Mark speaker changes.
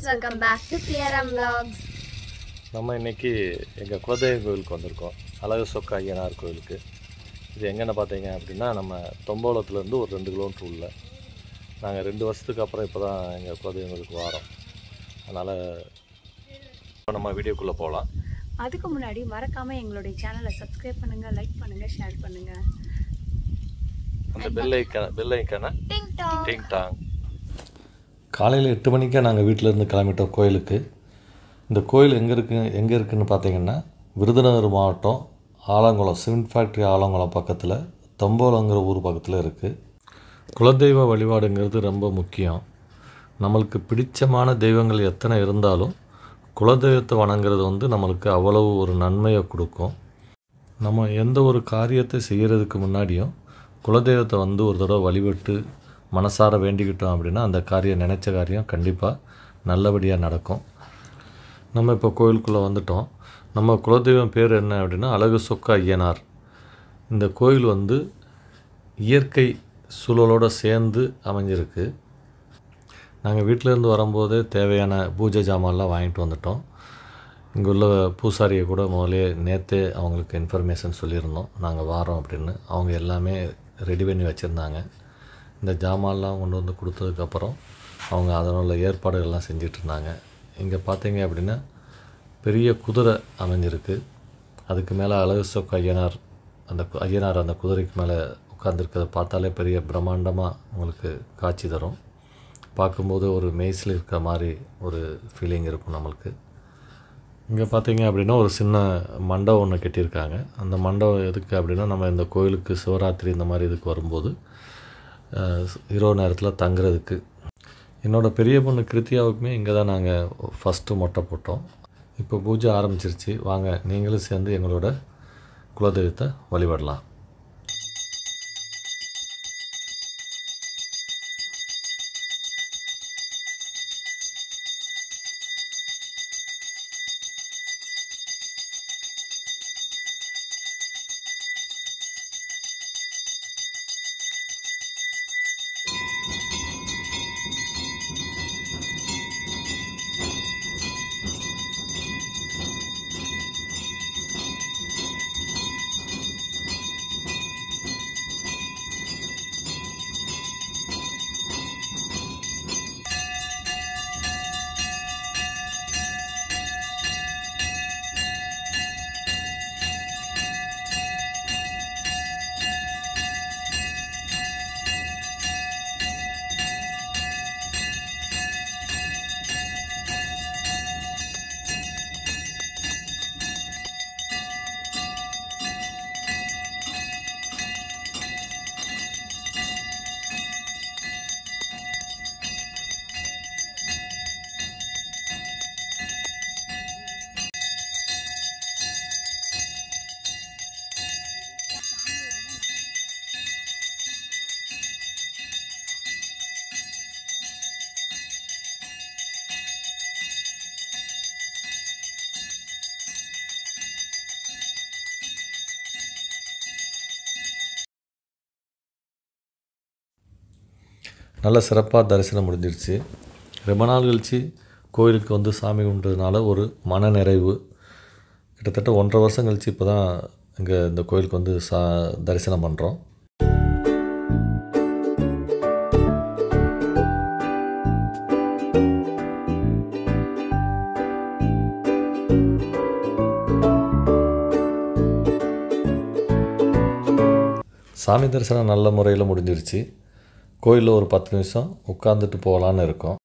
Speaker 1: welcome back to PRM Vlogs.
Speaker 2: நம்ம இன்னைக்கு எங்கள் குலதெய்வ கோவிலுக்கு வந்திருக்கோம். அழகு சொக்க ஐயனார் கோவிலுக்கு. இது எங்கன்னு பார்த்தீங்க அப்படின்னா நம்ம தொம்போலத்துலேருந்து ஒரு 2 கிலோமீட்டர் உள்ள. நாங்கள் 2 வருஷத்துக்கு அப்புறம் இப்போ தான் எங்கள் குலதெய்வ கோவிலுக்கு வரோம். அதனால் நம்ம வீடியோக்குள்ளே போகலாம்.
Speaker 3: அதுக்கு முன்னாடி மறக்காமல் எங்களுடைய சேனலை சப்ஸ்கிரைப் பண்ணுங்கள், லைக் பண்ணுங்கள், ஷேர் பண்ணுங்கள்.
Speaker 2: அந்த பெல் ஐக்கான டிங் டாங். காலையில் 8 மணிக்கே நாங்கள் வீட்டிலேருந்து கிளம்பிட்டோம் கோயிலுக்கு. இந்த கோயில் எங்கே இருக்குதுன்னு பார்த்தீங்கன்னா விருதுநகர் மாவட்டம் ஆலங்குளம் சிமெண்ட் ஃபேக்ட்ரி ஆலங்குளம் பக்கத்தில் தொம்போலங்கிற ஊர் பக்கத்தில் இருக்குது. குலதெய்வ வழிபாடுங்கிறது ரொம்ப முக்கியம். நம்மளுக்கு பிடிச்சமான தெய்வங்கள் எத்தனை இருந்தாலும் குலதெய்வத்தை வணங்குறது நம்மளுக்கு அவ்வளவு ஒரு நன்மையை கொடுக்கும். நம்ம எந்த ஒரு காரியத்தை செய்கிறதுக்கு முன்னாடியும் குலதெய்வத்தை ஒரு தடவை வழிபட்டு மனசார வேண்டிக்கிட்டோம் அப்படின்னா அந்த காரியம் நினச்ச காரியம் கண்டிப்பாக நல்லபடியாக நடக்கும். நம்ம இப்போ கோயிலுக்குள்ளே வந்துட்டோம். நம்ம குலதெய்வம் பேர் என்ன அப்படின்னா அழகு சொக்க ஐயனார். இந்த கோயில் இயற்கை சூழலோடு சேர்ந்து அமைஞ்சிருக்கு. நாங்கள் வீட்டிலேருந்து வரும்போதே தேவையான பூஜை ஜாமான்லாம் வாங்கிட்டு வந்துட்டோம். இங்கே உள்ள பூசாரியை கூட முதலே நேற்றே அவங்களுக்கு இன்ஃபர்மேஷன் சொல்லியிருந்தோம் நாங்கள் வாரோம் அப்படின்னு. அவங்க எல்லாமே ரெடி பண்ணி வச்சுருந்தாங்க. இந்த ஜாமான்லாம் கொண்டு வந்து கொடுத்ததுக்கப்புறம் அவங்க அதனுள்ள ஏற்பாடுகள்லாம் செஞ்சிட்ருந்தாங்க. இங்கே பார்த்தீங்க அப்படின்னா பெரிய குதிரை அமைஞ்சிருக்கு. அதுக்கு மேலே அழகு சொக்க ஐயனார் அந்த குதிரைக்கு மேலே உட்காந்துருக்கிறத பார்த்தாலே பெரிய பிரம்மாண்டமாக உங்களுக்கு காட்சி தரும். பார்க்கும்போது ஒரு மெய்ஸில் இருக்கிற மாதிரி ஒரு ஃபீலிங் இருக்கும் நம்மளுக்கு. இங்கே பார்த்தீங்க அப்படின்னா ஒரு சின்ன மண்டபம் ஒன்று கட்டியிருக்காங்க. அந்த மண்டபம் எதுக்கு அப்படின்னா நம்ம இந்த கோயிலுக்கு சிவராத்திரி இந்த மாதிரி இதுக்கு வரும்போது இரவு நேரத்தில் தங்குறதுக்கு. என்னோடய பெரிய பொண்ணு கிருத்தியாவுக்குமே இங்கே தான் நாங்கள் ஃபஸ்ட்டு மொட்டை போட்டோம். இப்போ பூஜை ஆரம்பிச்சிருச்சு. வாங்க நீங்களும் சேர்ந்து எங்களோட குலதெய்வத்தை வழிபடலாம். நல்ல சிறப்பாக தரிசனம் முடிஞ்சிருச்சு. ரொம்ப நாள் கழித்து கோயிலுக்கு சாமி கும்பிட்டதுனால ஒரு மன நிறைவு. கிட்டத்தட்ட 1.5 வருஷம் கழித்து இப்போ தான் இங்கே இந்த கோயிலுக்கு தரிசனம் பண்ணுறோம். சாமி தரிசனம் நல்ல முறையில் முடிஞ்சிருச்சு. கோயிலில் ஒரு 10 நிமிஷம் உட்காந்துட்டு போகலான்னு இருக்கோம்.